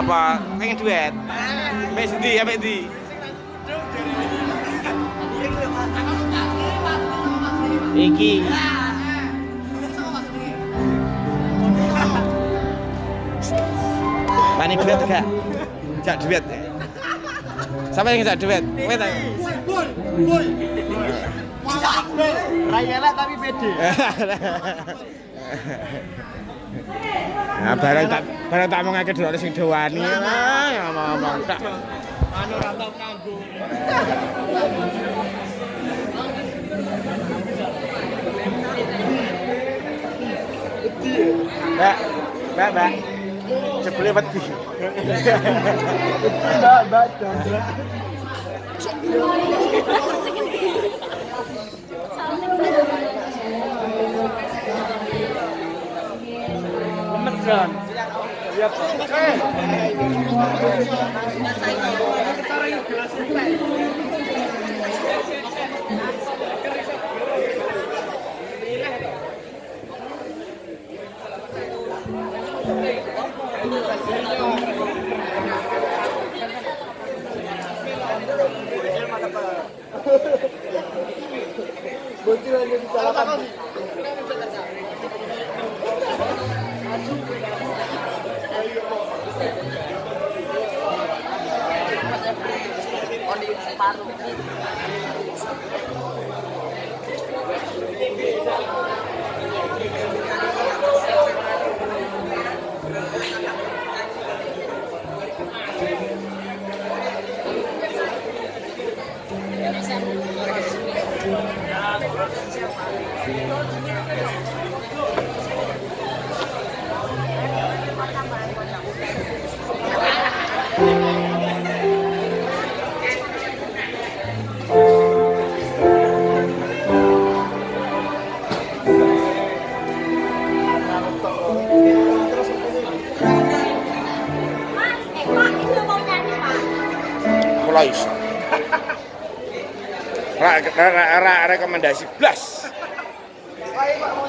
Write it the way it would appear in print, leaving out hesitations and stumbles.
apa? Pengen duet. Mek sendi ya mek ndi? Iki. Mani duet gak? Jak duet. Sama yang jak duet. Kowe ta? Boy. Rayela tapi pede. Nah, barang tak mau ngake dhewe sing dewani. Ngomong tak. Anu ora tau kanggo. Mbak. Jebule wedi. Mbak Chandra. Medan. Lihat. Bocil aja disalahkan. Mulai iso. Rekomendasi blas. Ayo Pak.